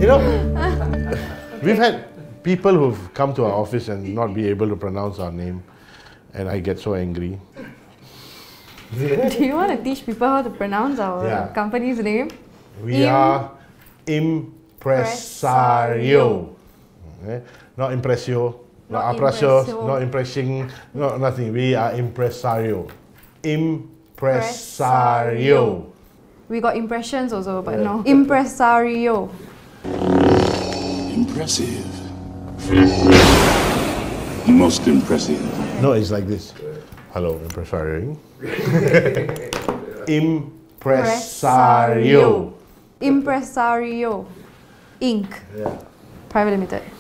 know, we've had people who've come to our office and not be able to pronounce our name, and I get so angry. Do you want to teach people how to pronounce our company's name? We are Impressario. Okay? Not Impressio, not Impressio, not Impressing, not nothing. We are Impressario. Impressario. We got impressions also, but no. Impressario. Impressive. Most impressive. No, it's like this. Hello, Impressario. Impressario. Impressario. Inc. Private Limited.